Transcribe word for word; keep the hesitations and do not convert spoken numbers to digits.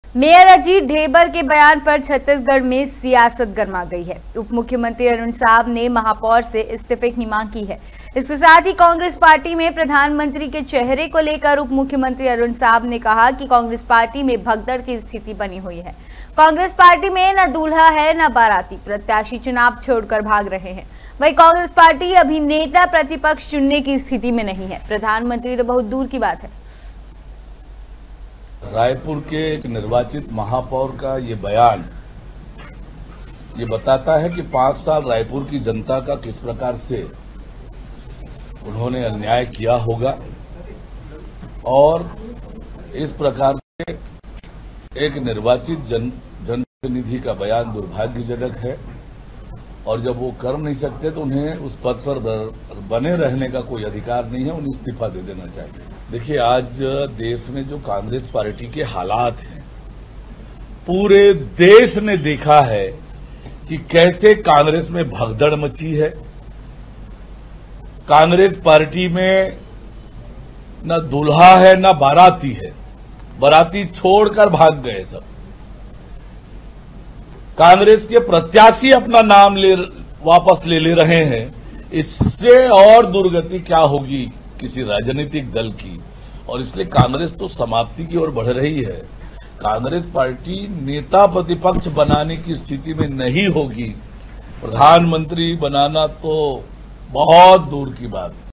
Mayor Ajit Dhebar के बयान पर छत्तीसगढ़ में सियासत गर्मा गई है। उप मुख्यमंत्री अरुण साव ने महापौर से इस्तीफे की मांग की है। इसके साथ ही कांग्रेस पार्टी में प्रधानमंत्री के चेहरे को लेकर उप मुख्यमंत्री अरुण साव ने कहा कि कांग्रेस पार्टी में भगदड़ की स्थिति बनी हुई है। कांग्रेस पार्टी में न दूल्हा है न बाराती, प्रत्याशी चुनाव छोड़कर भाग रहे हैं। वही कांग्रेस पार्टी अभी नेता प्रतिपक्ष चुनने की स्थिति में नहीं है। प्रधानमंत्री तो बहुत दूर की बात है। रायपुर के एक निर्वाचित महापौर का ये बयान ये बताता है कि पांच साल रायपुर की जनता का किस प्रकार से उन्होंने अन्याय किया होगा और इस प्रकार से एक निर्वाचित जन जनप्रतिनिधि का बयान दुर्भाग्यजनक है और जब वो कर नहीं सकते तो उन्हें उस पद पर बने रहने का कोई अधिकार नहीं है, उन्हें इस्तीफा दे देना चाहिए। देखिए, आज देश में जो कांग्रेस पार्टी के हालात हैं, पूरे देश ने देखा है कि कैसे कांग्रेस में भगदड़ मची है। कांग्रेस पार्टी में न दूल्हा है न बाराती है, बाराती छोड़कर भाग गए सब। कांग्रेस के प्रत्याशी अपना नाम ले वापस ले ले रहे हैं। इससे और दुर्गति क्या होगी किसी राजनीतिक दल की, और इसलिए कांग्रेस तो समाप्ति की ओर बढ़ रही है। कांग्रेस पार्टी नेता प्रतिपक्ष बनाने की स्थिति में नहीं होगी। प्रधानमंत्री बनाना तो बहुत दूर की बात है।